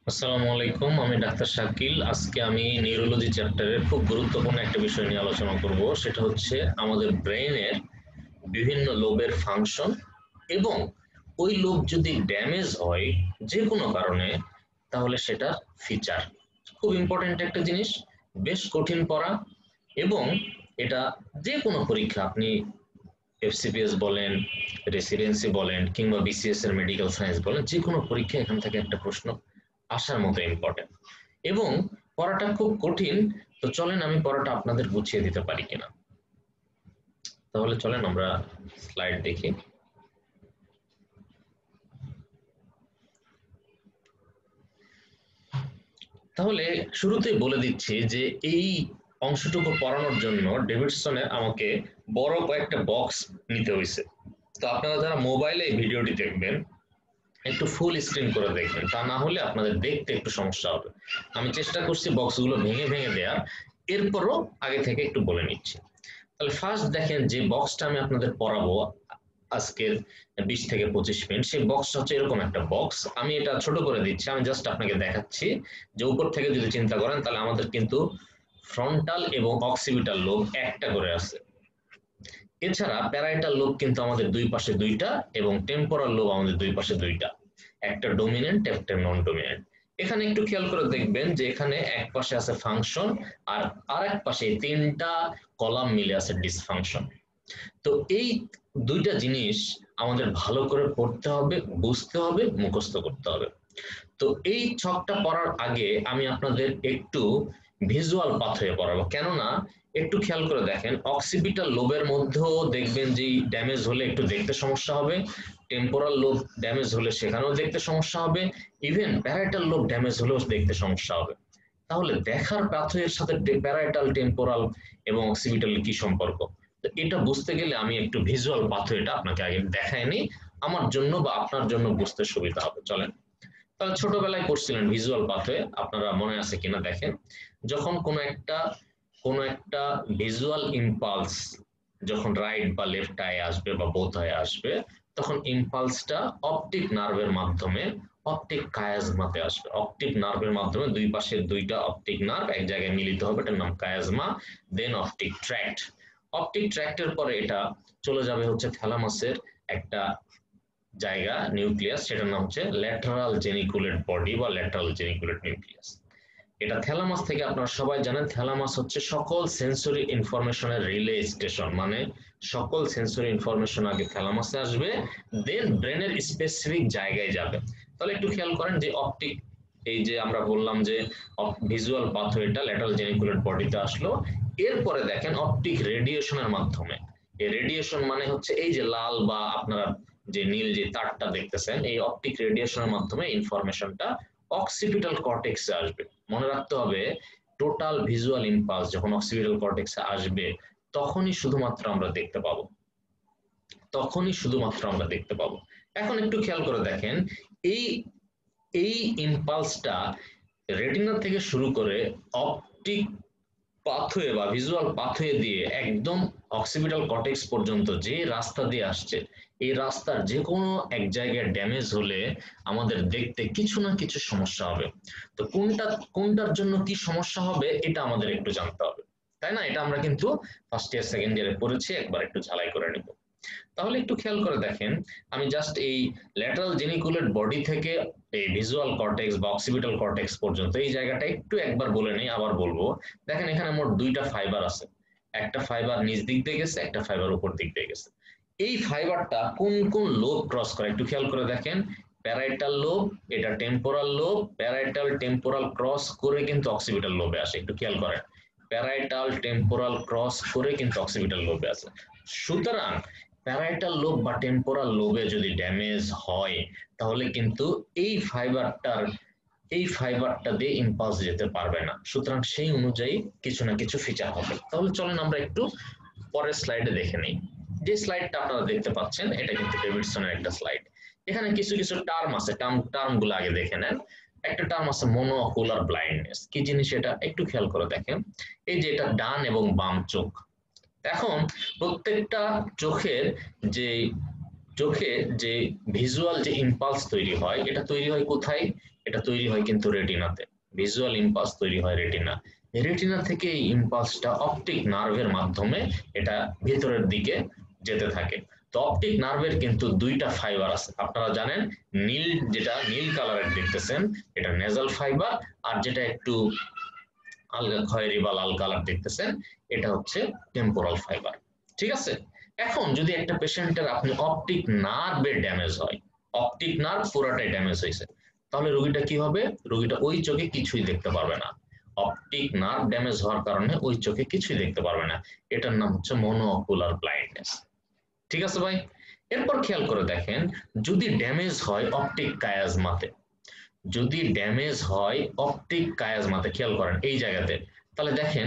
আসসালামু আলাইকুম, আমি ডাক্তার শাকিল। আজকে আমি নিউরোলজি চ্যাপ্টারের খুব গুরুত্বপূর্ণ একটা বিষয় নিয়ে আলোচনা করব। সেটা হচ্ছে আমাদের ব্রেইনের বিভিন্ন লোবের ফাংশন এবং ওই লোব যদি ড্যামেজ হয় যে কোনো কারণে, তাহলে সেটা ফিচার। খুব ইম্পর্টেন্ট একটা জিনিস, বেশ কঠিন পড়া। এবং এটা যে কোনো পরীক্ষা, আপনি এফসিপিএস বলেন, রেসিডেন্সি বলেন, কিংবা বিসিএস এর মেডিকেল সায়েন্স বলেন, যে কোনো পরীক্ষা এখান থেকে একটা প্রশ্ন আসার মতো ইম্পর্টেন্ট। এবং পড়াটা খুব কঠিন। তো চলেন আমি পড়াটা আপনাদের গুছিয়ে দিতে পারি কিনা। তাহলে চলেন আমরা স্লাইড দেখি। তাহলে শুরুতেই বলে দিচ্ছি যে এই অংশটুকু পড়ানোর জন্য ডেভিডসনের আমাকে বড় কয়েকটা বক্স নিতে হয়েছে। তো আপনারা যারা মোবাইলে এই ভিডিওটি দেখবেন, একটু ফুল স্ক্রিন করে দেখবেন, তা না হলে আপনাদের দেখতে একটু সমস্যা হবে। আমি চেষ্টা করছি বক্সগুলো ভেঙে ভেঙে দেওয়ার, এরপরও আগে থেকে একটু বলে নিচ্ছি। তাহলে ফার্স্ট দেখেন, যে বক্সটা আমি আপনাদের পড়াবো আজকের 20 থেকে 25 মিনিট, সেই বক্সটা হচ্ছে এরকম একটা বক্স। আমি এটা ছোট করে দিচ্ছি, আমি জাস্ট আপনাকে দেখাচ্ছি যে উপর থেকে যদি চিন্তা করেন, তাহলে আমাদের কিন্তু ফ্রন্টাল এবং অক্সিপিটাল লোব একটা করে আছে। এছাড়া প্যারাইটাল লোব কিন্তু আমাদের দুই পাশে দুইটা, এবং টেম্পোরাল লোব আমাদের দুই পাশে দুইটা, একটা ডোমিনেন্ট একটা নন ডোমিনেন্ট। এখানে একটু খেয়াল করে দেখবেন যে এখানে এক পাশে আছে ফাংশন, আর আরেক পাশে তিনটা কলাম মিলে আছে ডিসফাংশন। তো এই দুইটা জিনিস আমাদের ভালো করে পড়তে হবে, বুঝতে হবে, মুখস্থ করতে হবে। তো এই ছকটা পড়ার আগে আমি আপনাদের একটু ভিজুয়াল পাথওয়ে পড়াবো। কেননা একটু খেয়াল করে দেখেন, অক্সিপিটাল লোবের মধ্যেও দেখবেন যে ড্যামেজ হলে একটু দেখতে সমস্যা হবে, টেম্পোরাল লোব ড্যামেজ হলে সেখানেও দেখতে সমস্যা হবে, ইভেন প্যারাইটাল লোব ড্যামেজ হলেও দেখতে সমস্যা হবে। তাহলে দেখার পাথওয়ের সাথে প্যারাইটাল, টেম্পোরাল এবং অক্সিপিটাল কি সম্পর্ক, তো এটা বুঝতে গেলে আমি একটু ভিজুয়াল পাথওয়েটা আপনাকে আগে দেখাই নিই, আমার জন্য বা আপনার জন্য বুঝতে সুবিধা হবে। চলেন। তাহলে ছোটবেলায় পড়ছিলেন ভিজুয়াল পাথওয়ে, আপনারা মনে আছে কিনা দেখেন। যখন কোনো একটা ভিজুয়াল ইম্পালস যখন রাইট বা লেফট আই আসবে বা বোথ আই আসবে, তখন ইম্পালসটা অপটিক নার্ভের মাধ্যমে অপটিক কায়াজমাতে আসবে। অপটিক নার্ভের মাধ্যমে দুই পাশে দুইটা অপটিক নার্ভ এক জায়গায় মিলিত হবে, এটার নাম chiasma, then optic tract. Optic ট্র্যাক্টের পরে এটা চলে যাবে হচ্ছে থ্যালামাসের একটা জায়গা, নিউক্লিয়াস, সেটার নাম হচ্ছে ল্যাটারাল জেনিকুলেট বডি বা ল্যাটারাল জেনিকুলেট নিউক্লিয়াস। এটা থ্যালামাস থেকে, আপনারা সবাই জানেন থ্যালামাস হচ্ছে সকল সেন্সরি ইনফরমেশনের রিলে স্টেশন, মানে সকল সেন্সরি ইনফরমেশন আগে থ্যালামাসে আসবে, দেন ব্রেনের স্পেসিফিক জায়গায় যাবে। তাহলে একটু খেয়াল করেন যে অপটিক, এই যে আমরা বললাম যে ভিজুয়াল পাথওয়েটা ল্যাটারাল জেনিকুলেট বডিতে আসলো, এরপরে দেখেন অপটিক রেডিয়েশনের মাধ্যমে, এই রেডিয়েশন মানে হচ্ছে এই যে লাল বা আপনারা যে নীল যে তারটা দেখতেছেন, এই অপটিক রেডিয়েশনের মাধ্যমে ইনফরমেশনটা অক্সিপিটাল কর্টেক্সে আসবে। মনে রাখতে হবে, টোটাল ভিজুয়াল ইম্পালস যখন অক্সিপিটাল কর্টেক্সে আসবে, তখনই শুধুমাত্র আমরা দেখতে পাবো, তখনই শুধুমাত্র আমরা দেখতে পাবো। এখন একটু খেয়াল করে দেখেন, এই এই ইম্পালসটা রেটিনা থেকে শুরু করে অপটিক পাথওয়ে বা ভিজুয়াল পাথওয়ে দিয়ে একদম অক্সিপিটাল কর্টেক্স পর্যন্ত যে রাস্তা দিয়ে আসছে, এই রাস্তার যে কোনো এক জায়গায় ড্যামেজ হলে আমাদের দেখতে কিছু না কিছু সমস্যা হবে। তো কোনটার জন্য কি সমস্যা হবে এটা আমাদের একটু জানতে হবে, তাই না? এটা আমরা কিন্তু ফার্স্ট ইয়ার সেকেন্ড ইয়ারে পড়েছি, একবার একটু ঝালাই করে নেব। তাহলে একটু খেয়াল করে দেখেন, আমি জাস্ট এই ল্যাটারাল জেনিকুলেট বডি থেকে এই ভিজুয়াল কর্টেক্স বা অক্সিপিটাল কর্টেক্স পর্যন্ত এই জায়গাটা একটু একবার বলে নেই, আবার বলবো। দেখেন এখানে মোট দুইটা ফাইবার আছে, একটা ফাইবার নিচ দিক দিয়ে গেছে, একটা ফাইবার উপর দিক দিয়ে গেছে। এই ফাইবারটা কোন কোন লোব ক্রস করে একটু খেয়াল করে দেখেন। প্যারাইটাল লোব, এটা temporal lobe, parietal temporal cross করে কিন্তু অক্সিপিটাল লোবে আসে, একটু খেয়াল করেন। প্যারাইটাল টেম্পোরাল ক্রস করে কিন্তু অক্সিপিটাল লোবে আসে। সুতরাং প্যারাইটাল লোব বা টেম্পোরাল লোবে যদি ড্যামেজ হয়, তাহলে কিন্তু এই ফাইবারটা দিয়ে ইম্পালস যেতে পারবে না। সুতরাং সেই অনুযায়ী কিছু না কিছু ফিচার হবে। তাহলে চলেন আমরা একটু পরের স্লাইডে দেখে নিই। যে স্লাইডটা আপনারা দেখতে পাচ্ছেন, এটা কিন্তু ডেভিডসনের একটা স্লাইড। এখানে কিছু কিছু টার্ম আছে, টার্ম গুলো আগে দেখে নেন। একটা টার্ম আছে মনোঅকুলার ব্লাইন্ডনেস, কি জিনিস এটা একটু খেয়াল করে দেখেন। এই যে এটা ডান এবং বাম চোখ। এখন প্রত্যেকটা চোখের যে চোখে যে ভিজুয়াল যে ইম্পালস তৈরি হয়, এটা তৈরি হয় কোথায়? এটা তৈরি হয় কিন্তু রেটিনাতে। ভিজুয়াল ইম্পালস তৈরি হয় রেটিনা। রেটিনা থেকে এই ইম্পালসটা অপটিক নার্ভের মাধ্যমে এটা ভেতরের দিকে যেতে থাকে। তো অপটিক নার্ভের কিন্তু দুইটা ফাইবার আছে, আপনারা জানেন। নীল, যেটা নীল কালারের দেখতেছেন, এটা নেজাল ফাইবার, আর যেটা একটু আলগা খয়েরি বা লাল কালার দেখতেছেন, এটা হচ্ছে টেম্পোরাল ফাইবার। ঠিক আছে? এখন যদি একটা পেশেন্টের আপনি অপটিক নার্ভের ড্যামেজ হয়, অপটিক নার্ভ পুরাটাই ড্যামেজ হয়েছে, তাহলে রোগীটা কি হবে? রোগীটা ওই চোখে কিছুই দেখতে পারবে না। অপটিক নার্ভ ড্যামেজ হওয়ার কারণে ওই চোখে কিছুই দেখতে পারবে না। এটার নাম হচ্ছে মনোঅকুলার ব্লাইন্ডনেস। ঠিক আছে ভাই? এরপর খেয়াল করে দেখেন, যদি ড্যামেজ হয় অপটিক কায়াজমাতে, যদি ড্যামেজ হয় অপটিক কায়াজমাতে, খেয়াল করেন এই জায়গাতে, তাহলে দেখেন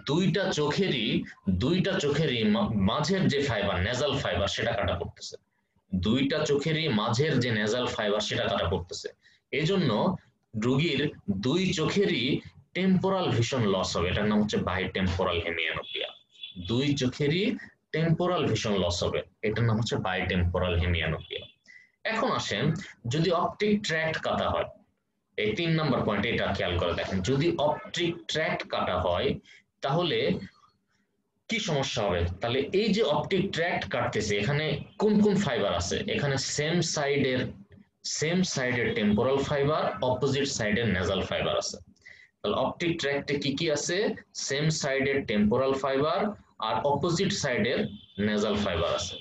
দুইটা চোখেরই মাঝের যে ফাইবার, নেজাল ফাইবার, সেটা কাটা পড়তেছে। দুইটা চোখেরই মাঝের যে নেজাল ফাইবার সেটা কাটা পড়তেছে। এজন্য রোগীর দুই চোখেরই টেম্পোরাল ভিশন লস হবে, এটার নাম হচ্ছে বাইটেম্পোরাল হেমিয়ানোপিয়া। দুই চোখেরই টেম্পোরাল ভিশন লস হবে, এটার নাম হচ্ছে বাইটেম্পোরাল হেমিয়ানোপিয়া। এখন আসেন, যদি অপটিক ট্র্যাক্ট কাটা হয়, এই 3 নম্বর পয়েন্ট, এটা খেয়াল করে দেখেন, যদি অপটিক ট্র্যাক্ট কাটা হয় তাহলে কি সমস্যা হবে? তাহলে এই যে অপটিক ট্র্যাক্ট কাটতেছে, এখানে কোন কোন ফাইবার আছে? এখানে সেম সাইডের টেম্পোরাল ফাইবার, অপোজিট সাইডের নেজাল ফাইবার আছে। তাহলে অপটিক ট্র্যাক্টে কি কি আছে? সেম সাইডের টেম্পোরাল ফাইবার আর অপোজিট সাইডের নেজাল ফাইবার আছে।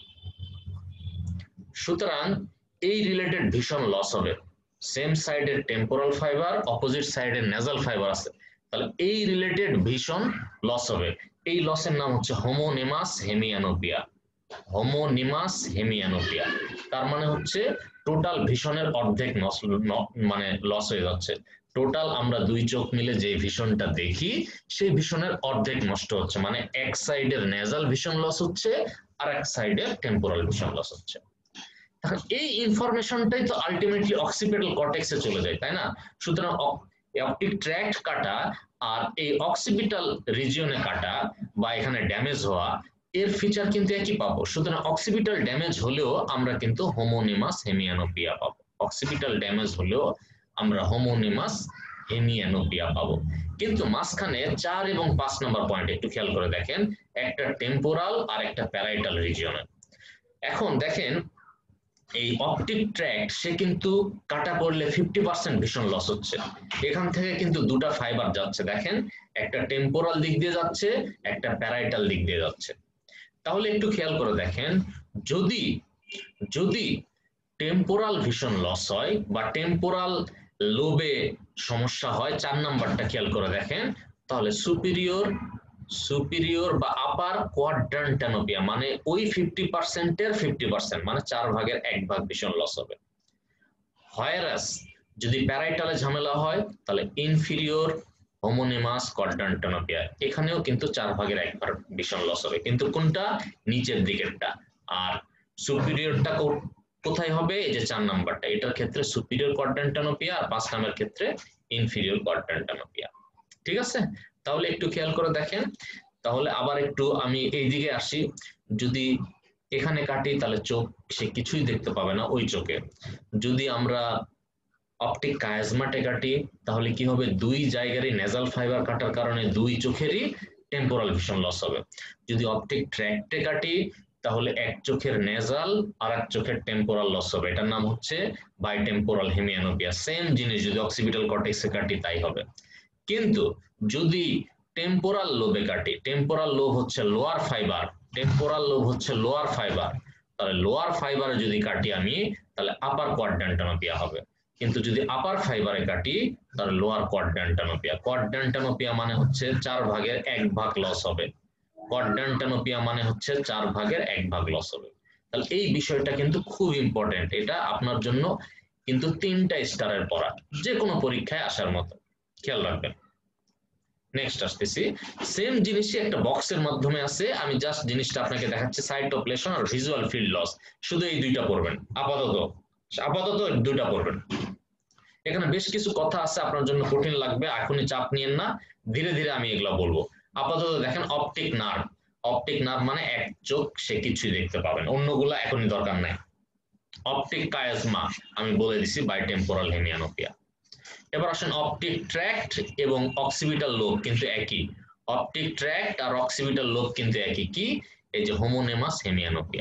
সুতরাং এই রিলেটেড ভিশন লস হবে। সেম সাইডের টেম্পোরাল ফাইবার, অপোজিট সাইডের নেজাল ফাইবার আছে, তাহলে এই রিলেটেড ভিশন লস হবে। এই লসের নাম হচ্ছে হোমোনিমাস হেমিয়ানোপিয়া। হোমোনিমাস হেমিয়ানোপিয়া, তার মানে হচ্ছে টোটাল ভিশনের অর্ধেক মানে লস হয়ে যাচ্ছে। টোটাল আমরা দুই চোখ মিলে যে ভিশনটা দেখি, সেই ভিশনের অর্ধেক নষ্ট হচ্ছে, মানে এক সাইডের নেজাল ভিশন লস হচ্ছে আর এক সাইডের টেম্পোরাল ভিশন লস হচ্ছে। এখন এই ইনফরমেশনটাই তো আলটিমেটলি অক্সিপিটাল কর্টেক্সে চলে যায়, তাই না? সুতরাং অপটিক ট্র্যাক্ট কাটা আর এই অক্সিপিটাল রিজিয়নে কাটা বা এখানে ড্যামেজ হওয়া, এর ফিচার কিন্তু একই পাবো। সুতরাং অক্সিপিটাল ড্যামেজ হলেও আমরা কিন্তু হোমোনিমাস হেমিয়ানোপিয়া পাবো। অক্সিপিটাল ড্যামেজ হলেও আমরা হোমোনিমাস হেমিয়ানোপিয়া পাবো। কিন্তু মাঝখানে 4 এবং 5 নম্বর পয়েন্ট একটু খেয়াল করে দেখেন, একটা টেম্পোরাল আর একটা প্যারাইটাল রিজিয়নে। এখন দেখেন, এই অপটিক ট্র্যাক্ট সে কিন্তু কাটা পড়লে 50% ভিশন লস হচ্ছে। এখান থেকে কিন্তু দুটা ফাইবার যাচ্ছে, দেখেন, একটা টেম্পোরাল দিক দিয়ে যাচ্ছে, একটা প্যারাইটাল দিক দিয়ে যাচ্ছে। তাহলে একটু খেয়াল করে দেখেন, যদি যদি টেম্পোরাল ভিশন লস হয় বা টেম্পোরাল লোবে সমস্যা হয়, 4 নাম্বারটা খেয়াল করে দেখেন, তাহলে সুপিরিয়র বা আপার কোয়াড্রান্টানোপিয়া, মানে ওই 50% এর 50%, মানে 4 ভাগের 1 ভাগ ভিশন লস হবে। হোয়ারাস যদি প্যারাইটালে ঝামেলা হয়, তাহলে ইনফিরিয়র হোমোনিমাস কোয়াড্রান্টানোপিয়া, এখানেও কিন্তু 4 ভাগের 1 ভাগ ভিশন লস হবে, কিন্তু কোনটা? নিচের দিকেরটা। আর সুপিরিয়রটা কোথায় হবে? এই যে 4 নাম্বারটা, এটার ক্ষেত্রে সুপিরিয়র কোয়াড্রান্টানোপিয়া, আর 5 নাম্বারের ক্ষেত্রে ইনফিরিয়র কোয়াড্রান্টানোপিয়া। ঠিক আছে? তাহলে একটু খেয়াল করে দেখেন। তাহলে আবার একটু আমি এইদিকে আসি, যদি এখানে কাটি তাহলে চোখ সে কিছুই দেখতে পাবে না ওই চোখে। যদি আমরা অপটিক কায়াজমাটে কাটি তাহলে কি হবে? দুই জায়গারই নেজাল ফাইবার কাটার কারণে দুই চোখেরই টেম্পোরাল ভিশন লস হবে। যদি অপটিক ট্র্যাক্টে কাটি তাহলে এক চোখের নেজাল আর এক চোখের টেম্পোরাল লস হবে, এটার নাম হচ্ছে বাইটেম্পোরাল হেমিয়ানোপিয়া। সেম জিনিস যদি অক্সিপিটাল কর্টেক্সে কাটি তাই হবে। কিন্তু যদি টেম্পোরাল লোবে কাটি, টেম্পোরাল লোব হচ্ছে লোয়ার ফাইবার, টেম্পোরাল লোব হচ্ছে লোয়ার ফাইবার, তাহলে লোয়ার ফাইবারে যদি কাটি আমি, তাহলে আপার কোয়াড্রান্টানোপিয়া হবে। কিন্তু যদি আপার ফাইবারে কাটি তাহলে লোয়ার কোয়াড্রান্টানোপিয়া। কোয়াড্রান্টানোপিয়া মানে হচ্ছে 4 ভাগের 1 ভাগ লস হবে। কোয়াড্রান্টানোপিয়া মানে হচ্ছে 4 ভাগের 1 ভাগ লস হবে। তাহলে এই বিষয়টা কিন্তু খুব ইম্পর্টেন্ট, এটা আপনার জন্য কিন্তু 3টা স্টারের পড়া, যে কোনো পরীক্ষায় আসার মতো, খেয়াল রাখবেন। নেক্সট আসতেছি, সেম জিনিসই একটা বক্সের মাধ্যমে আছে, আমি জাস্ট জিনিসটা আপনাকে দেখাচ্ছি, সাইটোপ্লেশন আর ভিজুয়াল ফিল্ড লস। শুধু এই দুইটা পড়বেন আপাতত, আপাতত দুইটা পড়বেন। এখানে বেশ কিছু কথা আছে, আপনার জন্য কঠিন লাগবে, এখনই চাপ নিয়েন না, ধীরে ধীরে আমি এগুলো বলবো। আপাতত দেখেন, অপটিক নার্ভ। অপটিক নার্ভ মানে এক চোখ সে কিছুই দেখতে পাবেন, অন্যগুলা এখনই দরকার নাই। অপটিক কায়াজমা আমি বলে দিছি বাইটেম্পোরাল হেমিয়ানোপিয়া। এবার আসেন অপটিক ট্র্যাক্ট এবং অক্সিপিটাল লোব কিন্তু একই, অপটিক ট্র্যাক্ট আর অক্সিপিটাল লোব কিন্তু একই, কি এই যে হোমোনেমাস হেমিয়ানোপিয়া।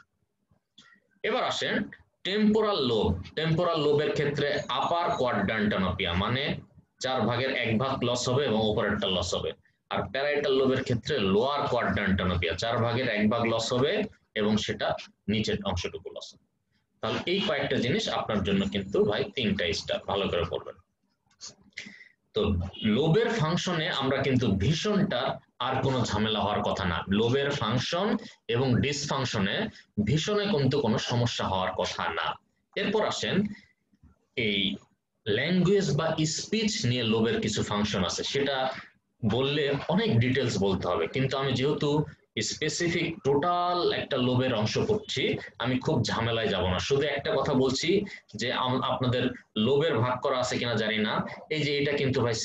এবার আসেন টেম্পোরাল লোব, টেম্পোরাল লোবের ক্ষেত্রে আপার কোয়াড্রান্টানোপিয়া মানে 4 ভাগের 1 ভাগ লস হবে এবং উপরেরটা লস হবে, আর প্যারাইটাল লোবের ক্ষেত্রে লোয়ার কোয়াড্রান্টানোপিয়া 4 ভাগের 1 ভাগ লস হবে এবং সেটা নিচের অংশটুকু লস হবে। তাহলে এই কয়েকটা জিনিস আপনার জন্য কিন্তু ভাই 3টা স্টার, ভালো করে পড়বেন। তো লোবের ফাংশনে আমরা কিন্তু ভীষণটা আর কোনো ঝামেলা হওয়ার কথা না, লোবের ফাংশন এবং ডিসফাংশনে ভীষণে কিন্তু কোনো সমস্যা হওয়ার কথা না। এরপর আসেন এই ল্যাঙ্গুয়েজ বা স্পিচ নিয়ে লোবের কিছু ফাংশন আছে, সেটা বললে অনেক ডিটেলস বলতে হবে, কিন্তু আমি যেহেতু স্পেসিফিক টোটাল একটা লোবের অংশ পড়ছি আমি খুব ঝামেলায় যাব না, শুধু একটা কথা বলছি যে আপনাদের লোবের ভাগ করা আছে কিনা জানি না, এই যে এটা কিন্তু ভাই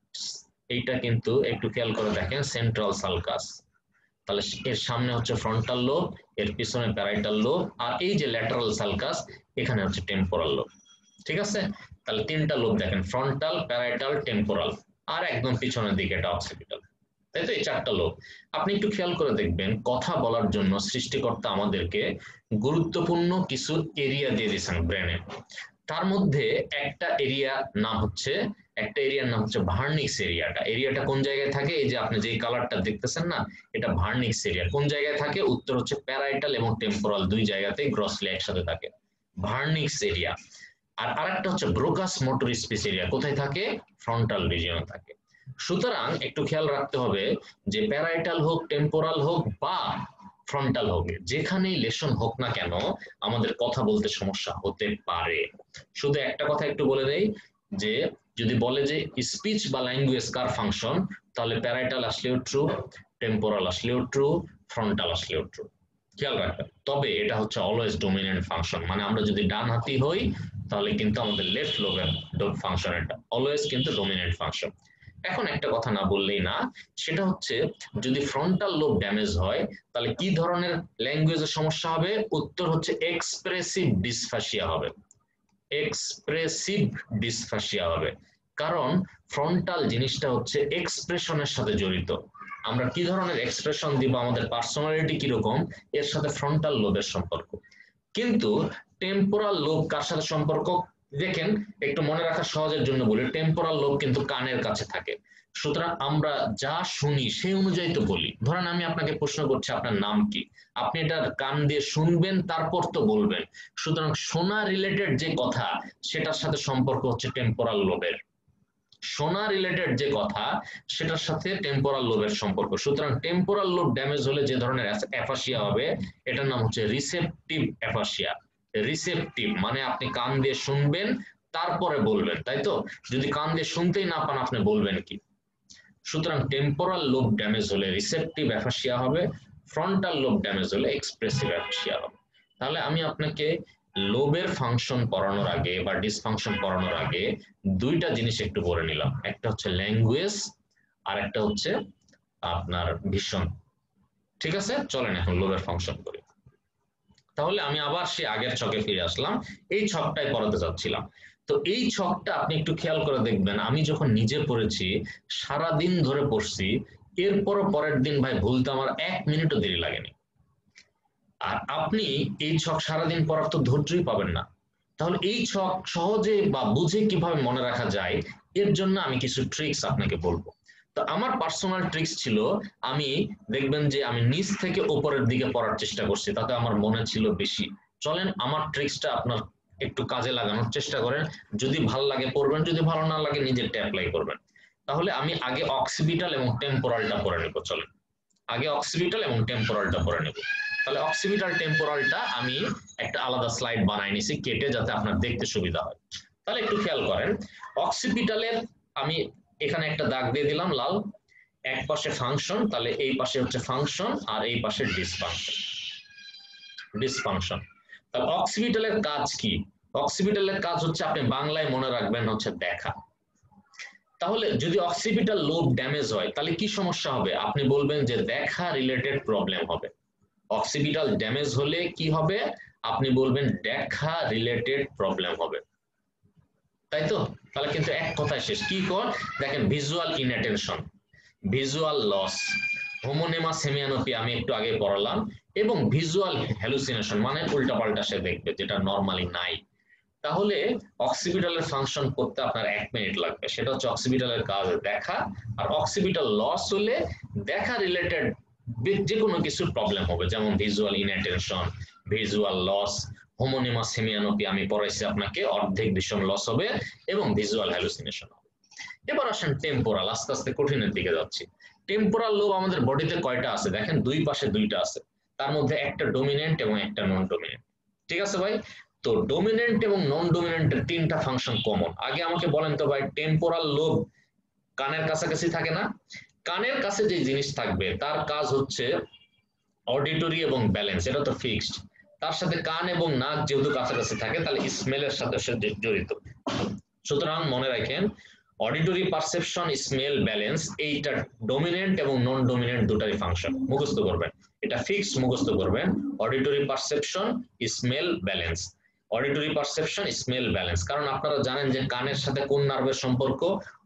এইটা কিন্তু একটু খেয়াল করে দেখেন সেন্ট্রাল সালকাস, তাহলে এর সামনে হচ্ছে ফ্রন্টাল লোব, এর পিছনে প্যারাইটাল লোব, আর এই যে ল্যাটারাল সালকাস এখানে হচ্ছে টেম্পোরাল লোব। ঠিক আছে, তাহলে 3টা লোব দেখেন, ফ্রন্টাল, প্যারাইটাল, টেম্পোরাল, আর একদম পিছনের দিকে এটা অক্সিপিটাল, তাই তো এই 4টা লোব। আপনি একটু খেয়াল করে দেখবেন কথা বলার জন্য সৃষ্টিকর্তা আমাদেরকে গুরুত্বপূর্ণ কিছু এরিয়া দিয়ে দিয়েছেন ব্রেনে, তার মধ্যে একটা এরিয়ার নাম হচ্ছে ভার্নিক্স এরিয়াটা। এরিয়াটা কোন জায়গায় থাকে, এই যে আপনি যে কালারটা দেখতেছেন না, এটা ভার্নিক্স এরিয়া। কোন জায়গায় থাকে, উত্তর হচ্ছে প্যারাইটাল এবং টেম্পোরাল দুই জায়গাতেই গ্রসলি একসাথে থাকে ভার্নিক্স এরিয়া। আর আরেকটা হচ্ছে ব্রোকাস মোটর স্পেস এরিয়া, কোথায় থাকে, ফ্রন্টাল রিজিয়নে থাকে। সুতরাং একটু খেয়াল রাখতে হবে যে প্যারাইটাল হোক, টেম্পোরাল হোক বা ফ্রন্টাল হোক, যেখানেই লেশন হোক না কেন আমাদের কথা বলতে সমস্যা হতে পারে। শুধু একটা কথা একটু বলে দেই যে যদি বলে যে স্পিচ বা ল্যাঙ্গুয়েজ কার ফাংশন, তাহলে প্যারাইটাল আসলেও ট্রু, টেম্পোরাল আসলেও ট্রু, ফ্রন্টাল আসলেও ট্রু, খেয়াল রাখবেন। তবে এটা হচ্ছে অলওয়েজ ডোমিনেন্ট ফাংশন, মানে আমরা যদি ডান হাতি হই তাহলে কিন্তু আমাদের লেফট লোবের ফাংশন এটা অলওয়েজ কিন্তু ডোমিনেন্ট ফাংশন। এখন একটা কথা না বললেই না, সেটা হচ্ছে যদি ফ্রন্টাল লোব ড্যামেজ হয় তাহলে কি ধরনের ল্যাঙ্গুয়েজের সমস্যা হবে, উত্তর হচ্ছে এক্সপ্রেসিভ ডিসফাসিয়া হবে, এক্সপ্রেসিভ ডিসফাসিয়া হবে, কারণ ফ্রন্টাল জিনিসটা হচ্ছে এক্সপ্রেশনের সাথে জড়িত। আমরা কি ধরনের এক্সপ্রেশন দিব, আমাদের পার্সোনালিটি কিরকম, এর সাথে ফ্রন্টাল লোবের সম্পর্ক। কিন্তু টেম্পোরাল লোব কার সাথে সম্পর্ক দেখেন, একটু মনে রাখা সহজের জন্য বলি, টেম্পোরাল লোব কিন্তু কানের কাছে থাকে, সুতরাং আমরা যা শুনি সেই অনুযায়ী তো বলি। ধরেন আমি আপনাকে প্রশ্ন করছি আপনার নাম কি, আপনি এটা কান দিয়ে শুনবেন তারপর তো বলবেন, সুতরাং শোনা রিলেটেড যে কথা সেটার সাথে সম্পর্ক হচ্ছে টেম্পোরাল লোবের, শোনা রিলেটেড যে কথা সেটার সাথে টেম্পোরাল লোবের সম্পর্ক। সুতরাং টেম্পোরাল লোব ড্যামেজ হলে যে ধরনের অ্যাফাসিয়া হবে এটার নাম হচ্ছে রিসেপটিভ অ্যাফাসিয়া। রিসেপটিভ মানে আপনি কান দিয়ে শুনবেন তারপরে বলবেন, তাই তো, যদি কান দিয়ে শুনতেই না পান আপনি বলবেন কি। সুতরাং টেম্পোরাল লোব ড্যামেজ হলে রিসেপটিভ অ্যাফাসিয়া হবে, ফ্রন্টাল লোব ড্যামেজ হলে এক্সপ্রেসিভ অ্যাফাসিয়া হবে। তাহলে আমি আপনাকে লোবের ফাংশন পড়ানোর আগে বা ডিসফাংশন পড়ানোর আগে 2টা জিনিস একটু বলে নিলাম, একটা হচ্ছে ল্যাঙ্গুয়েজ আর একটা হচ্ছে আপনার ভিশন। ঠিক আছে, চলেন এখন লোবের ফাংশন করি। তাহলে আমি আবার সেই আগের ছকে ফিরে আসলাম, এই ছকটাই পড়াতে যাচ্ছিলাম। তো এই ছকটা আপনি একটু খেয়াল করে দেখবেন, আমি যখন নিজে পড়েছি সারা দিন ধরে পড়ছি, এরপরও পরের দিন ভাই ভুলতে আমার 1 মিনিটও দেরি লাগেনি। আর আপনি এই ছক সারাদিন পড়ার তো ধৈর্যই পাবেন না, তাহলে এই ছক সহজে বা বুঝে কিভাবে মনে রাখা যায় এর জন্য আমি কিছু ট্রিক্স আপনাকে বলবো। তো আমার পার্সোনাল ট্রিক্স ছিল, আমি দেখবেন যে আমি নিচ থেকে উপরের দিকে পড়ার চেষ্টা করছি, তাতে আমার মনে ছিল বেশি। চলেন আমার ট্রিক্সটা আপনার একটু কাজে লাগানোর চেষ্টা করেন, যদি ভালো লাগে পড়বেন, যদি ভালো না লাগে নিজেরটা অ্যাপ্লাই করবেন। তাহলে আমি আগে অক্সিপিটাল এবং টেম্পোরালটা পড়ে নেব, চলেন আগে অক্সিপিটাল এবং টেম্পোরালটা পড়ে নেব। তাহলে অক্সিপিটাল টেম্পোরালটা আমি একটা আলাদা স্লাইড বানাই নিছি কেটে, যাতে আপনার দেখতে সুবিধা হয়। তাহলে একটু খেয়াল করেন, অক্সিপিটালের আমি এখানে একটা দাগ দিয়ে দিলাম লাল, এক পাশে ফাংশন, তাহলে এই পাশে হচ্ছে ফাংশন আর এই পাশে ডিসফাংশন। ডিসফাংশন তাহলে অক্সিপিটালের কাজ কি, অক্সিপিটালের কাজ হচ্ছে আপনি বাংলায় মনে রাখবেন হচ্ছে দেখা। তাহলে যদি অক্সিপিটাল লোব ড্যামেজ হয় তাহলে কি সমস্যা হবে, আপনি বলবেন যে দেখা রিলেটেড প্রবলেম হবে। অক্সিপিটাল ড্যামেজ হলে কি হবে, আপনি বলবেন দেখা রিলেটেড প্রবলেম হবে, তাই তো? তাহলে কিন্তু এক কথায় শেষ। কি কর দেখেন, visual inattention, visual loss, homonymous hemianopia আমি একটু আগে পড়ালাম, এবং ভিজুয়াল হ্যালুসিনেশন মানে উল্টাপাল্টা সে দেখবে যেটা নরমালি নাই। তাহলে অক্সিপিটালের ফাংশন করতে আপনার 1 মিনিট লাগবে, সেটা হচ্ছে অক্সিপিটালের কাজ দেখা। আর অক্সিপিটাল লস হলে দেখা রিলেটেড যে কোনো কিছুর প্রবলেম হবে, যেমন visual inattention, visual loss, homonymous hemianopia আমি পড়াইছি আপনাকে, অর্ধেক ভিশন লস হবে এবং ভিজুয়াল হ্যালুসিনেশন হবে। এবার আসেন টেম্পোরাল, আস্তে আস্তে কঠিনের দিকে যাচ্ছি। টেম্পোরাল লোব আমাদের বডিতে কয়টা আছে দেখেন, দুই পাশে দুইটা আছে, তার মধ্যে একটা ডোমিনেন্ট এবং একটা নন ডোমিনেন্ট। ঠিক আছে ভাই? তো ডোমিনেন্ট এবং নন ডোমিনেন্টের 3টা ফাংশন কমন। আগে আমাকে বলেন তো ভাই, টেম্পোরাল লোব কানের কাছাকাছি থাকে না? কানের কাছে যে জিনিস থাকবে তার কাজ হচ্ছে অডিটরি এবং ব্যালেন্স, এটা তো ফিক্সড। তার সাথে কান এবং নাক যেহেতু কাছাকাছি থাকে, তাহলে স্মেলের সাথে সে জড়িত। সুতরাং মনে রাখেন, অডিটরি পারসেপশন, স্মেল, ব্যালেন্স, এইটা ডোমিনেন্ট এবং নন ডোমিনেন্ট দুটারই ফাংশন, মুখস্থ করবেন, এটা ফিক্সড, মুখস্থ করবেন। Auditory perception, smell, balance, auditory perception, smell, balance. কারণ আপনারা জানেন যে কানের সাথে কোন নার্ভের সম্পর্ক,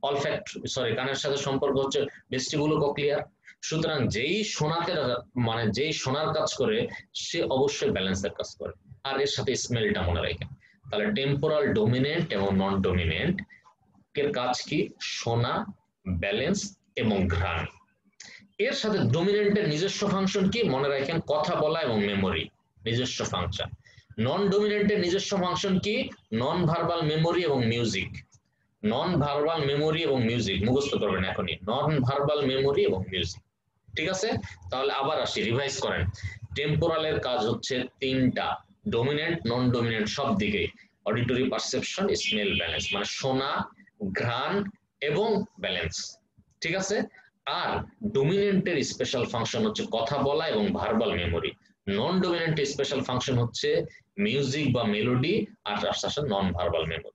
কানের সাথে সম্পর্ক হচ্ছে ভেস্টিবুলো কক্লিয়ার। সুতরাং যেই শোনাতে মানে যেই শোনার কাজ করে সে অবশ্যই ব্যালেন্সের কাজ করে, আর এর সাথে স্মেলটা মনে রাখেন। তাহলে টেম্পোরাল ডোমিনেন্ট এবং নন ডোমিনেন্ট এর কাজ কি? শোনা, ব্যালেন্স এবং ঘ্রাণ। এর সাথে ডোমিনেন্টের নিজস্ব ফাংশন কি মনে রাখেন? কথা বলা এবং মেমোরি, নিজস্ব ফাংশন। নন ডোমিনেন্টের নিজস্ব ফাংশন কি? নন ভার্বাল মেমোরি এবং মিউজিক। নন ভার্বাল মেমোরি এবং মিউজিক মুখস্থ করবেন এখনই, নন ভার্বাল মেমোরি এবং মিউজিক। ঠিক আছে? তাহলে আবার আসি, রিভাইজ করেন। টেম্পোরালের কাজ হচ্ছে 3টা, ডোমিনেন্ট, নন ডোমিনেন্ট সব দিকে, অডিটরি পারসেপশন, স্মেল, ব্যালেন্স, মানে শোনা, ঘ্রাণ এবং ব্যালেন্স। ঠিক আছে? আর ডোমিনেন্টের স্পেশাল ফাংশন হচ্ছে কথা বলা এবং ভার্বাল মেমোরি। নন ডোমিনেন্টের স্পেশাল ফাংশন হচ্ছে মিউজিক বা মেলোডি, আর তার সাথে নন ভার্বাল মেমোরি,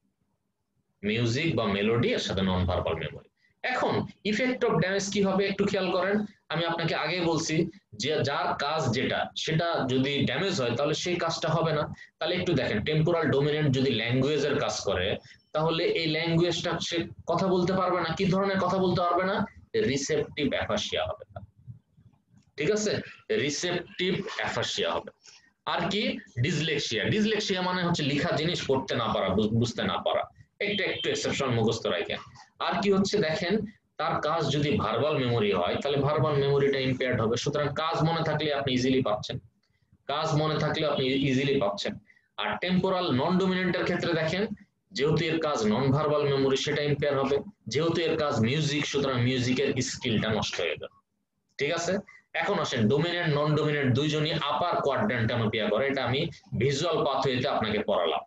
মিউজিক বা মেলোডি এর সাথে নন ভার্বাল মেমোরি। এখন ইফেক্ট অফ ড্যামেজ কি হবে একটু খেয়াল করেন। আমি আপনাকে আগে বলছি যে যার কাজ যেটা সেটা যদি ড্যামেজ হয় তাহলে সেই কাজটা হবে না। তাহলে একটু দেখেন, টেম্পোরাল ডোমিনেন্ট যদি ল্যাঙ্গুয়েজের কাজ করে, তাহলে এই ল্যাঙ্গুয়েজটা সে কথা বলতে পারবে না। কি ধরনের কথা বলতে পারবে না? রিসেপটিভ অ্যাফাসিয়া হবে। ঠিক আছে? রিসেপটিভ অ্যাফাসিয়া হবে। আর কি? ডিসলেক্সিয়া। ডিসলেক্সিয়া মানে হচ্ছে লেখা জিনিস পড়তে না পারা, বুঝতে না পারা। একটু একটু এক্সেপশন মুখস্থ রাখেন। আর কি হচ্ছে দেখেন, তার কাজ যদি ভার্বাল মেমোরি হয় তাহলে ভার্বাল মেমোরিটা ইম্পেয়ার্ড হবে। সুতরাং কাজ মনে থাকলে আপনি ইজিলি পাচ্ছেন, কাজ মনে থাকলে আপনি ইজিলি পাচ্ছেন। আর টেম্পোরাল নন ডোমিনেন্টের ক্ষেত্রে দেখেন, যেহেতু এর কাজ নন ভার্বাল মেমোরি, সেটা ইম্পেয়ার হবে। যেহেতু এর কাজ মিউজিক, সুতরাং মিউজিকের স্কিলটা নষ্ট হয়ে যাবে। ঠিক আছে? এখন আসেন, ডোমিনেন্ট নন ডোমিনেন্ট দুইজনই আপার কোয়াড্র্যান্টানোপিয়া করে, এটা আমি ভিজুয়াল পাথওয়েতে আপনাকে পড়ালাম।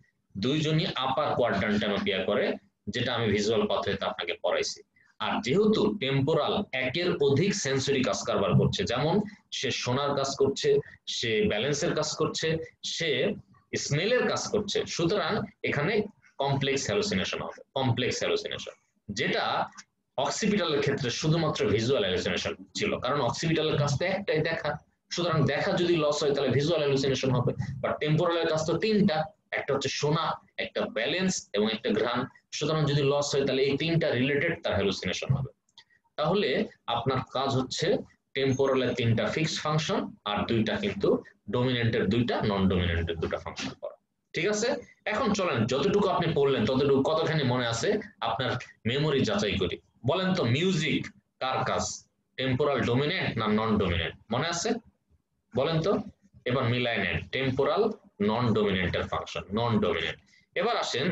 দুইজনই আপার কোয়াড্র্যান্টানোপিয়া করে, যেটা আমি ভিজুয়াল পাথওয়েতে আপনাকে পড়াইছি। আর যেহেতু টেম্পোরাল একের অধিক সেন্সরি কাজ কারবার করছে, যেমন সে শোনার কাজ করছে, সে ব্যালেন্সের কাজ করছে, সে স্মেলের কাজ করছে, সুতরাং এখানে কমপ্লেক্স হ্যালুসিনেশন হবে, কমপ্লেক্স হ্যালুসিনেশন, যেটা অক্সিপিটালের ক্ষেত্রে শুধুমাত্র ভিজুয়াল হ্যালুসিনেশন ছিল, কারণ অক্সিপিটালের কাজ তো একটাই, দেখা। সুতরাং দেখা যদি লস হয় তাহলে ভিজুয়াল হ্যালুসিনেশন হবে। বাট টেম্পোরালের কাজ তো 3টা, একটা হচ্ছে শোনা, একটা ব্যালেন্স এবং একটা ঘ্রাণ। সুতরাং যদি লস হয় তাহলে এই 3টা রিলেটেড তার হ্যালুসিনেশন হবে। তাহলে আপনার কাজ হচ্ছে টেম্পোরালের 3টা ফিক্সড ফাংশন আর 2টা কিন্তু ডোমিনেন্টের 2টা, নন ডোমিনেন্টের 2টা ফাংশন করা। ঠিক আছে? এখন চলেন, যতটুকু আপনি পড়লেন ততটুকু কতখানি মনে আছে আপনার মেমোরি যাচাই করি। বলেন তো, মিউজিক কার কাজ? টেম্পোরাল ডোমিনেন্ট না নন ডোমিনেন্ট? মনে আছে? বলেন তো। এবার মিলাই নেন, টেম্পোরাল নন ডোমিনেন্টের ফাংশন, নন ডোমিনেন্ট। এবার আসেন,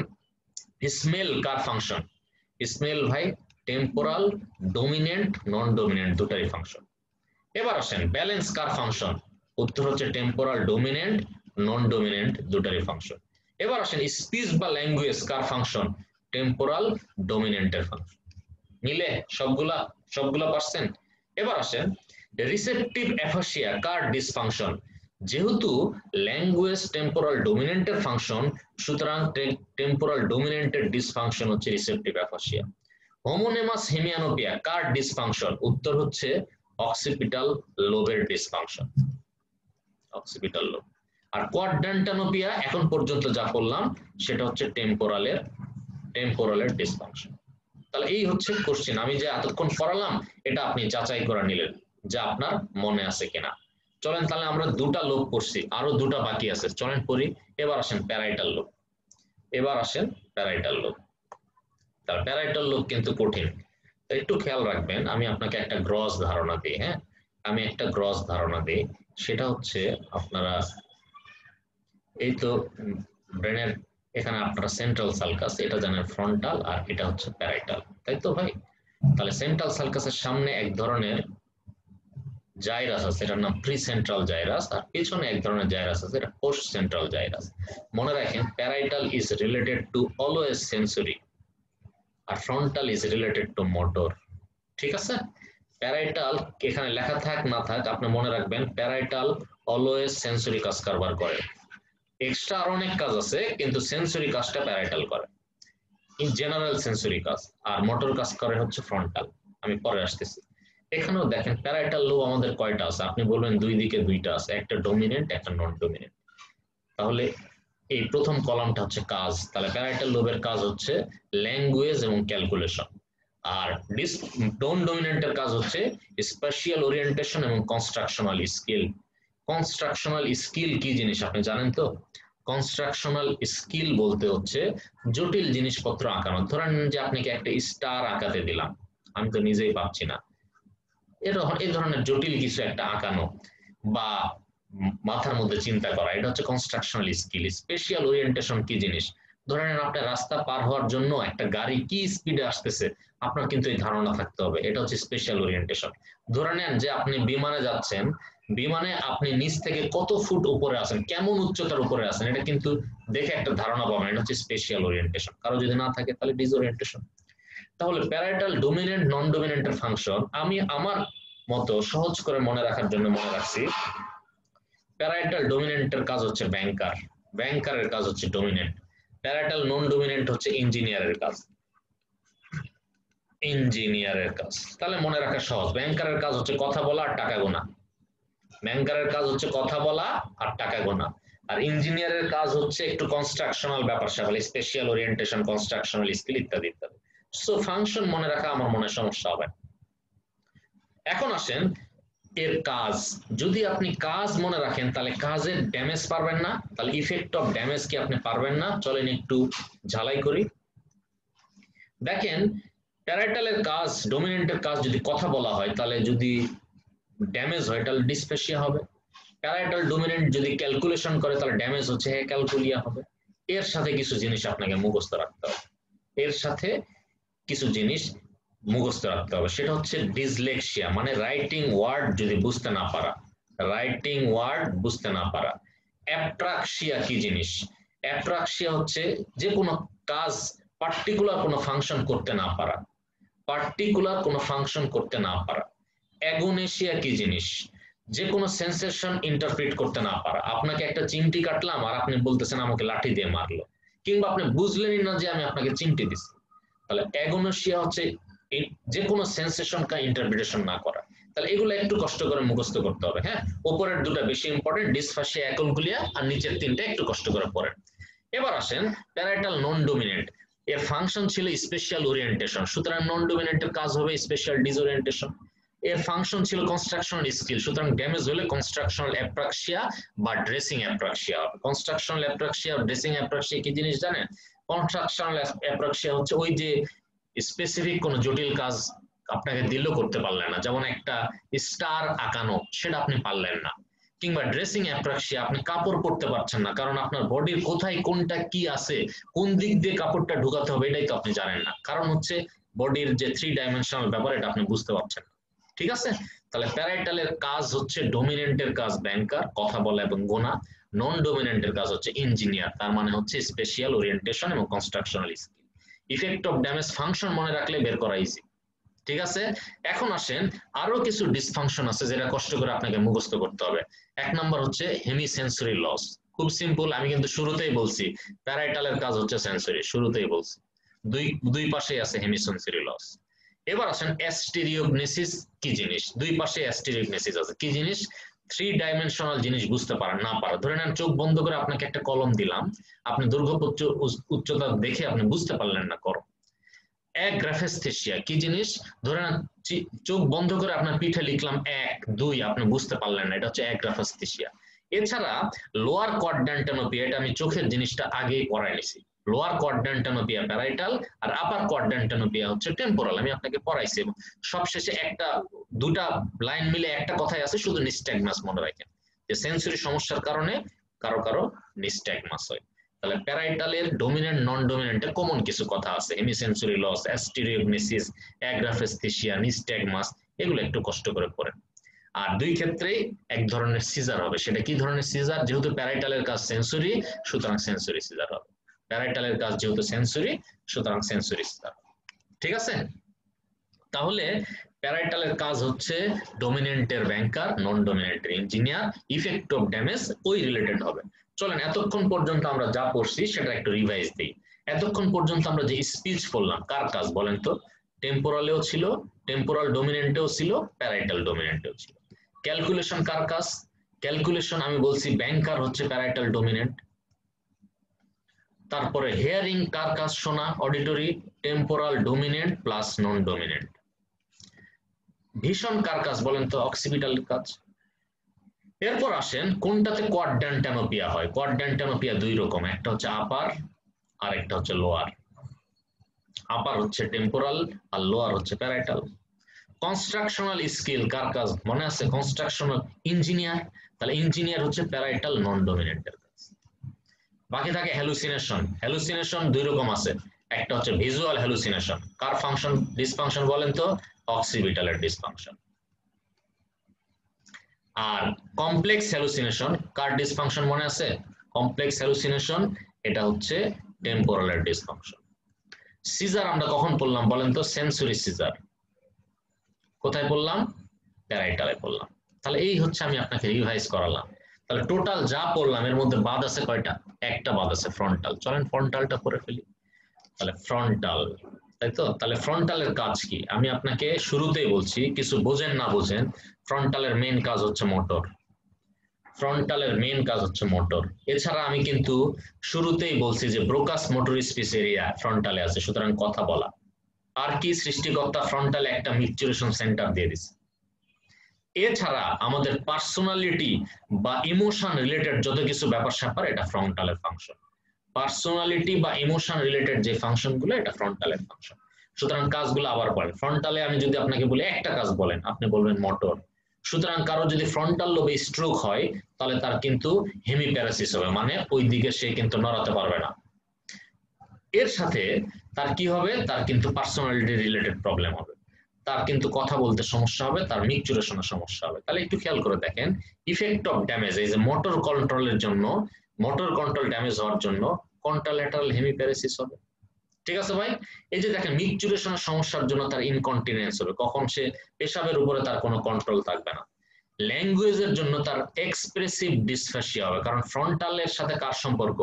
স্মেল কার ফাংশন? স্মেল ভাই টেম্পোরাল ডোমিনেন্ট, নন ডোমিনেন্ট দুটারই ফাংশন। এবার আসেন, ব্যালেন্স কার ফাংশন? উত্তর হচ্ছে টেম্পোরাল ডোমিনেন্ট, নন ডোমিনেন্ট দুটারই ফাংশন। এবার আসেন, স্পিচ বা ল্যাঙ্গুয়েজ কার ফাংশন? টেম্পোরাল ডোমিনেন্টের ফাংশন। মিলে সবগুলা, সবগুলা পারছেন? এবার আসেন, রিসেপটিভ অ্যাফাসিয়া কার ডিসফাংশন? যেহেতু ল্যাঙ্গুয়েজ টেম্পোরাল ডোমিনেন্টের ফাংশন, সুতরাং টেম্পোরাল ডোমিনেন্টের ডিসফাংশন হচ্ছে রিসেপটিভ অ্যাফাসিয়া। হোমোনেমাস হেমিয়ানোপিয়া কার ডিসফাংশন? উত্তর হচ্ছে অক্সিপিটাল লোবের ডিসফাংশন, অক্সিপিটাল লোব। আর কোয়াড্রান্টানোপিয়া এখন পর্যন্ত যা বললাম সেটা হচ্ছে টেম্পোরালের ডিসফাংশন। তাহলে এই হচ্ছে কোশ্চেন, আমি যে এতক্ষণ পড়ালাম এটা আপনি যাচাই করে নিলেন যে আপনার মনে আছে কিনা। চলেন তাহলে আমরা দুটা লোব পড়ছি, আরো দুটা বাকি আছে, চলেন পড়ি। এবার আসেন প্যারাইটাল লোব। তার প্যারাইটাল লোব কিন্তু কঠিন, একটু খেয়াল রাখবেন। আমি আপনাকে একটা গ্রস ধারণা দিই, হ্যাঁ সেটা হচ্ছে আপনারা এই তো ব্রেনের এখানে আপনারা সেন্ট্রাল সালকাস এটা জানেন ফ্রন্টাল, আর এটা হচ্ছে প্যারাইটাল, তাই তো ভাই? তাহলে সেন্ট্রাল সালকাসের সামনে এক ধরনের জাইরাস আছে, এটার নাম প্রি সেন্ট্রাল জাইরাস, আর পেছনে এক ধরনের জাইরাস আছে, এটা পোস্ট সেন্ট্রাল জাইরাস। মনে রাখেন parietal is related to always sensory, আর frontal is related to motor. ঠিক আছে? প্যারাইটাল এখানে লেখা থাক না থাক আপনি মনে রাখবেন প্যারাইটাল অলওয়েজ সেন্সরি কাজ কারবার করে। এক্সট্রা আর অনেক কাজ আছে, কিন্তু সেন্সরি কাজটা প্যারাইটাল করে, ইন জেনারেল সেন্সরি কাজ, আর মোটর কাজ করে হচ্ছে ফ্রন্টাল। আমি পরে আসতেছি। এখানেও দেখেন প্যারাইটাল লোব আমাদের কয়টা আছে, আপনি বলবেন দুই দিকে দুইটা আছে, একটা ডমিনেন্ট একটা নন ডমিনেন্ট। তাহলে এই প্রথম কলামটা হচ্ছে কাজ, তাহলে প্যারাইটাল লোবের কাজ হচ্ছে ল্যাঙ্গুয়েজ এবং ক্যালকুলেশন, আর নন ডমিনেন্টের কাজ হচ্ছে স্পেশাল ওরিয়েন্টেশন এবং কনস্ট্রাকশনাল স্কিল কি জিনিস আপনি জানেন তো? কনস্ট্রাকশনাল স্কিল বলতে হচ্ছে জটিল জিনিসপত্র আঁকানো। ধরেন যে আপনাকে একটা স্টার আঁকাতে দিলাম, আমি তো নিজেই পাচ্ছি না, এই ধরনের জটিল কিছু একটা আঁকানো বা মাথার মধ্যে চিন্তা করা, এটা হচ্ছে কনস্ট্রাকশনাল স্কিল। স্পেশাল ওরিয়েন্টেশন কি জিনিস? ধরে নেন আপনার রাস্তা পার হওয়ার জন্য একটা গাড়ি কি স্পিডে আসতেছে, আপনার কিন্তু এই ধারণা থাকতে হবে, এটা হচ্ছে স্পেশাল ওরিয়েন্টেশন। ধরে নেন যে আপনি বিমানে যাচ্ছেন, বিমানে আপনি নিচ থেকে কত ফুট উপরে আছেন, কেমন উচ্চতার উপরে আছেন, এটা কিন্তু দেখে একটা ধারণা পাবেন, এটা হচ্ছে স্পেশাল ওরিয়েন্টেশন। কারো যদি না থাকে তাহলে ডিসওরিয়েন্টেশন। তাহলে প্যারাইটাল ডোমিনেন্ট নন ডোমিনেন্টের ফাংশন আমি আমার মতো সহজ করে মনে রাখার জন্য মনে রাখছি, প্যারাইটাল ডোমিনেন্টের কাজ হচ্ছে ব্যাংকারের কাজ হচ্ছে ডোমিনেন্ট, প্যারাইটাল নন ডোমিনেন্ট হচ্ছে ইঞ্জিনিয়ারের কাজ। তাহলে মনে রাখা সহজ, ব্যাংকারের কাজ হচ্ছে কথা বলা আর টাকা গোনা, আর ইঞ্জিনিয়ারের কাজ হচ্ছে একটু কনস্ট্রাকশনাল ব্যাপার স্যাপার, স্পেশাল ওরিয়েন্টেশন, কনস্ট্রাকশনাল স্কিল ইত্যাদি ইত্যাদি। সো ফাংশন মনে রাখা আমার মনে সমস্যা হবে। এখন আসেন এর কাজ, যদি আপনি কাজ মনে রাখেন তাহলে কাজের ড্যামেজ পারবেন না, তাহলে ইফেক্ট অফ ড্যামেজ কি আপনি পারবেন না? চলেন একটু ঝালাই করি। দেখেন প্যারাইটালের কাজ, ডোমিনেন্টের কাজ যদি কথা বলা হয়, তাহলে যদি ড্যামেজ হয় তাহলে ডিসপেশিয়া হবে। প্যারাইটাল ডোমিনেন্ট যদি ক্যালকুলেশন করে তাহলে ড্যামেজ হচ্ছে ক্যালকুলিয়া হবে। এর সাথে কিছু জিনিস আপনাকে মুখস্থ রাখতে হবে, সেটা হচ্ছে ডিসলেক্সিয়া, মানে রাইটিং ওয়ার্ড বুঝতে না পারা। অ্যাপ্রাক্সিয়া কি জিনিস? অ্যাপ্রাক্সিয়া হচ্ছে যে কোনো কাজ পার্টিকুলার কোনো ফাংশন করতে না পারা। অ্যাগোনেসিয়া কি জিনিস? যে কোনো সেন্সেশন ইন্টারপ্রিট করতে না পারা। আপনাকে একটা চিমটি কাটলাম আর আপনি বলতেছেন আমাকে লাঠি দিয়ে মারলো, কিংবা আপনি বুঝলেনই না যে আমি আপনাকে চিমটি দিচ্ছি। তাহলে অ্যাগোনেসিয়া হচ্ছে যে কোনো সেন্সেশনকে ইন্টারপ্রিটেশন না করা। তাহলে এগুলো একটু কষ্ট করে মুখস্থ করতে হবে। হ্যাঁ, উপরের দুটো বেশি ইম্পর্টেন্ট, ডিসফাসিয়া, অ্যাকুলকুলিয়া, আর নিচের তিনটা একটু কষ্ট করে পড়েন। এবার আসেন প্যারাইটাল নন ডোমিনেন্ট, এর ফাংশন ছিল স্পেশাল ওরিয়েন্টেশন, সুতরাং নন ডোমিনেন্টের কাজ হবে স্পেশাল ডিসওরিয়েন্টেশন। এর ফাংশন ছিল কনস্ট্রাকশনাল স্কিল, সুতরাং ড্যামেজ হলে কনস্ট্রাকশনাল অ্যাপ্রাক্সিয়া বা ড্রেসিং অ্যাপ্রাক্সিয়া হবে। কনস্ট্রাকশনাল অ্যাপ্রাক্সিয়া, ড্রেসিং অ্যাপ্রাক্সিয়া কি জিনিস জানেন? কনস্ট্রাকশনাল অ্যাপ্রাক্সিয়া হচ্ছে ওই যে স্পেসিফিক কোনো জটিল কাজ আপনাকে দিলেও করতে পারলেন না, যেমন একটা স্টার আঁকানো, সেটা আপনি পারলেন না। কিংবা ড্রেসিং অ্যাপ্রাক্সিয়া, আপনি কাপড় পরতে পারছেন না, কারণ আপনার বডির কোথায় কোনটা কি আছে, কোন দিক দিয়ে কাপড়টা ঢুকাতে হবে এটাই তো আপনি জানেন না, কারণ হচ্ছে বডির যে 3 ডাইমেনশনাল ব্যাপার এটা আপনি বুঝতে পারছেন না। ঠিক আছে? তাহলে প্যারাইটালের কাজ হচ্ছে ডোমিনেন্টের কাজ ব্যাংকার, কথা বলা এবং গোনা, নন ডোমিনেন্টের কাজ হচ্ছে ইঞ্জিনিয়ার, তার মানে হচ্ছে স্পেশাল ওরিয়েন্টেশন এবং constructional skill. Effect of damage function মনে রাখলে বের করা ইজি। ঠিক আছে? এখন আসেন আরো কিছু ডিসফাংশন আছে যেটা কষ্ট করে আপনাকে মুখস্থ করতে হবে। এক নাম্বার হচ্ছে হেমিসেন্সরি লস। খুব সিম্পল, আমি কিন্তু শুরুতেই বলছি প্যারাইটালের কাজ হচ্ছে সেন্সরি, শুরুতেই বলছি দুই পাশেই আছে হেমিসেন্সরি লস। এবার আসেন অ্যাস্টেরিওগনেসিস কি জিনিস? দুই পাশে অ্যাস্টেরিওগনেসিস আছে, কি জিনিস? থ্রি ডাইমেনশনাল জিনিস বুঝতে পারেন না পারা, ধরে নেন চোখ বন্ধ করে আপনাকে একটা কলম দিলাম, আপনি দৈর্ঘ্য উচ্চতা দেখে আপনি বুঝতে পারলেন না কলম। অ্যাগ্রাফেস্থেসিয়া কি জিনিস, ধরে নেন চোখ বন্ধ করে আপনার পিঠে লিখলাম 1 2, আপনি বুঝতে পারলেন না, এটা হচ্ছে অ্যাগ্রাফেস্থেসিয়া। এছাড়া লোয়ার কোয়াড্র্যান্টানোপিয়া, এটা আমি চোখের জিনিসটা আগেই পড়াই নিছি। লোয়ার কোয়াড্র্যান্টানোপিয়া প্যারাইটাল আর আপার কোয়াড্র্যান্টানোপিয়া হচ্ছে টেম্পোরাল, আমি আপনাকে পড়াইছি। এবং সবশেষে দুটা লাইন মিলে একটা কথাই আছে, শুধু নিস্ট্যাগমাস মনে রাখেন, যে সেন্সরি সমস্যার কারণে কারো কারো নিস্ট্যাগমাস হয়। তাহলে প্যারাইটালের ডোমিনেন্ট নন ডোমিনেন্টে কমন কিছু কথা আছে, হেমিসেন্সরি লস, অ্যাস্টেরিওগনেসিস, অ্যাগ্রাফেস্থেসিয়া, নিস্ট্যাগমাস, এগুলো একটু কষ্ট করে পড়েন। আর দুই ক্ষেত্রেই এক ধরনের সিজার হবে, সেটা কি ধরনের সিজার, যেহেতু প্যারাইটালের কাজ সেন্সরি সুতরাং সেন্সরি সিজার হবে, প্যারাইটালের কাজ যেহেতু সেন্সরি সুতরাং সেন্সরি সিজার। ঠিক আছে, তাহলে প্যারাইটালের কাজ হচ্ছে ডোমিনেন্টের ব্যাংকার, নন ডোমিনেন্টের ইঞ্জিনিয়ার, ইফেক্ট অফ ড্যামেজ ওই রিলেটেড হবে। চলেন এতক্ষণ পর্যন্ত আমরা যা পড়ছি সেটা একটু রিভাইজ দিই। এতক্ষণ পর্যন্ত আমরা যে স্পিচ পড়লাম কার কাজ বলেন তো, টেম্পোরালেও ছিল, টেম্পোরাল ডোমিনেন্টেও ছিল, প্যারাইটাল ডোমিনেন্টেও ছিল। ক্যালকুলেশন কার কাজ, ক্যালকুলেশন আমি বলছি ব্যাংকার হচ্ছে প্যারাইটাল ডোমিনেন্ট। তারপরে হেয়ারিং কার কাজ শোনা, auditory, temporal dominant plus non dominant. Vision কার কাজ বলেন তো, অক্সিপিটাল কাজ। এরপর আসেন কোনটাতে কোয়াড্র্যান্টানোপিয়া হয়। কোয়াড্র্যান্টানোপিয়া দুই রকম, একটা হচ্ছে আপার আর একটা হচ্ছে লোয়ার। আপার হচ্ছে টেম্পোরাল আর লোয়ার হচ্ছে প্যারাইটাল। কনস্ট্রাকশনাল স্কিল কার কাজ মনে আছে, কনস্ট্রাকশনাল ইঞ্জিনিয়ার, তাহলে ইঞ্জিনিয়ার হচ্ছে প্যারাইটাল নন ডোমিনেন্টের কাজ। বাকি থাকে হ্যালুসিনেশন, হ্যালুসিনেশন দুই রকম আছে, একটা হচ্ছে ভিজুয়াল হ্যালুসিনেশন, কার ফাংশন ডিসফাংশন বলেন তো, অক্সিপিটালের ডিসফাংশন। আর কমপ্লেক্স হ্যালুসিনেশন কার ডিসফাংশন মনে আছে, কমপ্লেক্স হ্যালুসিনেশন এটা হচ্ছে টেম্পোরালের ডিসফাংশন। সিজার আমরা কখন পড়লাম বলেন তো, সেন্সরি সিজার কোথায় পড়লাম, প্যারাইটালে পড়লাম। তাহলে এই হচ্ছে আমি আপনাকে রিভাইজ করালাম। তাহলে টোটাল যা পড়লাম এর মধ্যে বাদ আছে কয়টা, একটা বাদ আছে ফ্রন্টাল। চলেন ফ্রন্টালটা পড়ে ফেলি। তাহলে ফ্রন্টাল, তাই তো, তাহলে ফ্রন্টালের কাজ কি আমি আপনাকে শুরুতেই বলছি, কিছু বোঝেন না বোঝেন, ফ্রন্টালের মেইন কাজ হচ্ছে মোটর, ফ্রন্টালের মেইন কাজ হচ্ছে মোটর। এছাড়া আমি কিন্তু শুরুতেই বলছি যে ব্রোকাস মোটর স্পেস এরিয়া ফ্রন্টালে আছে, সুতরাং কথা বলা। আর কি সৃষ্টিকর্তা ফ্রন্টালে একটা মিকচুরেশন সেন্টার দিয়ে দিছে। এছাড়া আমাদের পার্সোনালিটি বা ইমোশন রিলেটেড যত কিছু ব্যাপার স্যাপার এটা ফ্রন্টালের ফাংশন, পার্সোনালিটি বা ইমোশন রিলেটেড যে ফাংশন গুলো এটা ফ্রন্টালের ফাংশন। সুতরাং কাজগুলো আবার বলেন, ফ্রন্টালে আমি যদি আপনাকে বলি একটা কাজ বলেন, আপনি বলবেন মোটর। সুতরাং কারো যদি ফ্রন্টাল লোবে স্ট্রোক হয় তাহলে তার কিন্তু হেমিপ্যারাসিস হবে, মানে ওই দিকে সে কিন্তু নড়াতে পারবে না। এর সাথে তার কি হবে, তার কিন্তু পার্সোনালিটি রিলেটেড প্রবলেম হবে, তার কিন্তু কথা বলতে সমস্যা হবে, তার মিকচুরেশনের সমস্যা হবে। তাহলে একটু খেয়াল করে দেখেন, ইফেক্ট অফ ড্যামেজ, এই যে মোটর কন্ট্রোলের জন্য, মোটর কন্ট্রোল ড্যামেজ হওয়ার জন্য কন্ট্রাল্যাটারাল হেমিপ্যারাসিস হবে। ঠিক আছে ভাই, এই যে দেখেন মিকচুরেশনের সমস্যার জন্য তার ইনকন্টিনেন্স হবে, কখন সে পেশাবের উপরে তার কোনো কন্ট্রোল থাকবে না। ল্যাঙ্গুয়েজের জন্য তার এক্সপ্রেসিভ ডিসফ্যাসিয়া হবে, কারণ ফ্রন্টালের সাথে কার সম্পর্ক,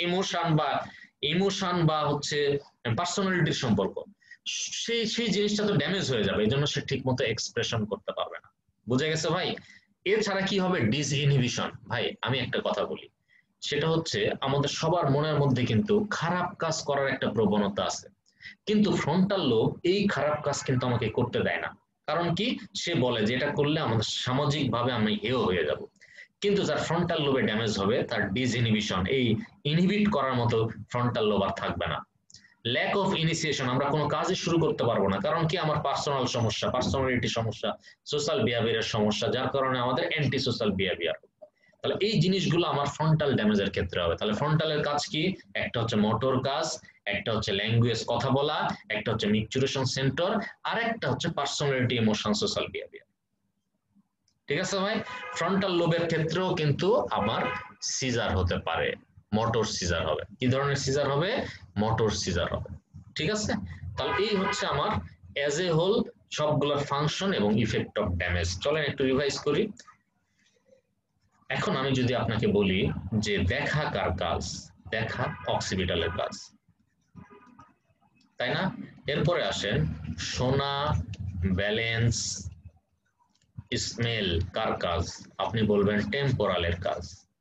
ইমোশন বা হচ্ছে পার্সোনালিটির সম্পর্ক, সেই জিনিসটা তো ড্যামেজ হয়ে যাবে, এই জন্য সে ঠিক মতো এক্সপ্রেশন করতে পারবে না। বুঝে গেছে ভাই। এছাড়া কি হবে, ডিসইনহিবিশন। ভাই আমি একটা কথা বলি, সেটা হচ্ছে আমাদের সবার মনের মধ্যে কিন্তু খারাপ কাজ করার একটা প্রবণতা আছে, কিন্তু ফ্রন্টাল লোব এই খারাপ কাজ কিন্তু আমাকে করতে দেয় না। কারণ কি, সে বলে যে এটা করলে আমাদের সামাজিক ভাবে আমি হেয় হয়ে যাব। কিন্তু যার ফ্রন্টাল লোবে ড্যামেজ হবে তার ডিসইনহিবিশন, এই ইনহিবিট করার মতো ফ্রন্টাল লোব আর থাকবে না। ল্যাক অফ ইনিশিয়েশন, আমরা কোনো কাজই শুরু করতে পারবো না, কারণ কি আমার পার্সোনাল সমস্যা, পার্সোনালিটি সমস্যা, সোশ্যাল বিহেভিয়ারের সমস্যা, যার কারণে আমাদের অ্যান্টি সোশ্যাল বিহেভিয়ার। তাহলে এই জিনিসগুলো আমার ফ্রন্টাল ড্যামেজের ক্ষেত্রে হবে। তাহলে ফ্রন্টালের কাজ কি, একটা হচ্ছে মোটর কাজ, একটা হচ্ছে ল্যাঙ্গুয়েজ কথা বলা, একটা হচ্ছে মিকচুরেশন সেন্টার, আর একটা হচ্ছে পার্সোনালিটি, ইমোশন, সোশ্যাল বিহেভিয়ার। ঠিক আছে ভাই, ফ্রন্টাল লোবের ক্ষেত্রেও কিন্তু আমার সিজার হতে পারে, মোটর সিজার হবে। কি ধরনের সিজার হবে, মোটর সিজার হবে। ঠিক আছে, তাহলে এই হচ্ছে আমার অ্যাজ এ হোল সবগুলোর ফাংশন এবং ইফেক্ট অফ ড্যামেজ। চলেন একটু রিভাইজ করি। এখন আমি যদি আপনাকে বলি যে দেখা কার কাজ, দেখা অক্সিপিটালের কাজ, তাই না। এরপরে আসেন শোনা, ব্যালেন্স, স্মেল কার কাজ? আপনি বলবেন টেম্পোরালের কাজ।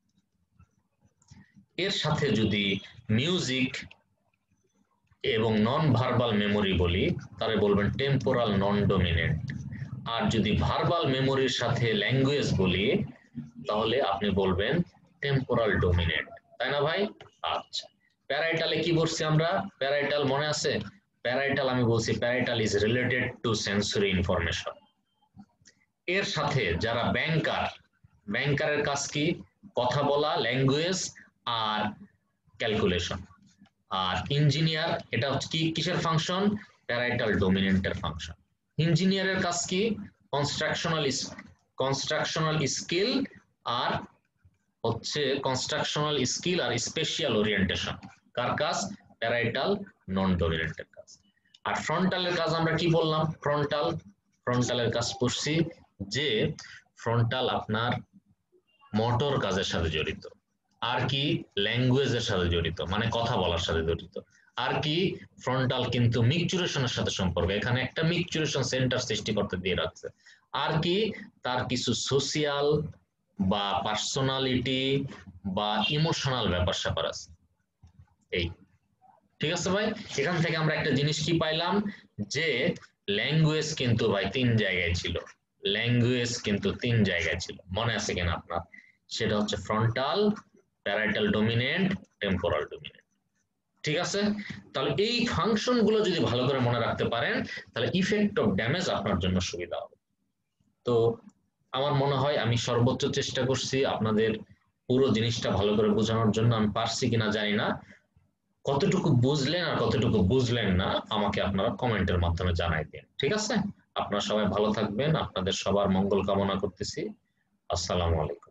এর সাথে যদি মিউজিক এবং নন ভার্বাল মেমোরি বলি তাহলে বলবেন টেম্পোরাল নন ডমিনেন্ট। আর যদি ভার্বাল মেমোরির সাথে ল্যাঙ্গুয়েজ বলি তাহলে আপনি বলবেন টেম্পোরাল ডমিনেন্ট, তাই না ভাই? আচ্ছা, প্যারাইটালে কি বলছি আমরা? প্যারাইটাল মনে আছে? প্যারাইটাল আমি বলছি parietal is related to sensory information. এর সাথে যারা ব্যাংকার, ব্যাংকারের কাজ কি? কথা বলা, ল্যাঙ্গুয়েজ আর ক্যালকুলেশন। আর ইঞ্জিনিয়ার এটা হচ্ছে কি কিসের ফাংশন? Parietal ডমিনেন্টের function. ইঞ্জিনিয়ারের কাজ কি? কনস্ট্রাকশনাল স্কিল আর হচ্ছে কনস্ট্রাকশনাল স্কিল আর স্পেশাল ওরিয়েন্টেশন। কার কাজ? প্যারাইটাল নন ডমিনেন্টের কাজ। আর ফ্রন্টালের কাজ আমরা কি বললাম? ফ্রন্টালের কাজ পড়ছি যে ফ্রন্টাল আপনার মোটর কাজের সাথে জড়িত। আর কি? ল্যাঙ্গুয়েজের সাথে জড়িত, মানে কথা বলার সাথে জড়িত। আর কি? ফ্রন্টাল কিন্তু মিকচুরেশনের সাথে সম্পর্ক, এখানে একটা মিকচুরেশন সেন্টার সৃষ্টি করতে দিয়ে রাখছে। আর কি? তার কিছু সোশিয়াল বা পার্সোনালিটি বা ইমোশনাল ব্যাপার স্যাপার আছে। এই ঠিক আছে ভাই, এখান থেকে আমরা একটা জিনিস কি পাইলাম যে ল্যাঙ্গুয়েজ কিন্তু ভাই 3 জায়গায় ছিল। ল্যাঙ্গুয়েজ কিন্তু 3 জায়গায় ছিল, মনে আছে কিনা আপনার? সেটা হচ্ছে frontal, parietal dominant, temporal dominant. ঠিক আছে, তাহলে এই ফাংশন গুলো যদি ভালো করে মনে রাখতে পারেন তাহলে ইফেক্ট অফ ড্যামেজ আপনার জন্য সুবিধা হবে। তো আমার মনে হয় আমি সর্বোচ্চ চেষ্টা করছি আপনাদের পুরো জিনিসটা ভালো করে বোঝানোর জন্য। আমি পারছি কিনা জানি না, কতটুকু বুঝলেন আর কতটুকু বুঝলেন না আমাকে আপনারা কমেন্টের মাধ্যমে জানাই দিন। ঠিক আছে, আপনারা সবাই ভালো থাকবেন, আপনাদের সবার মঙ্গল কামনা করতেছি। আসসালামু আলাইকুম।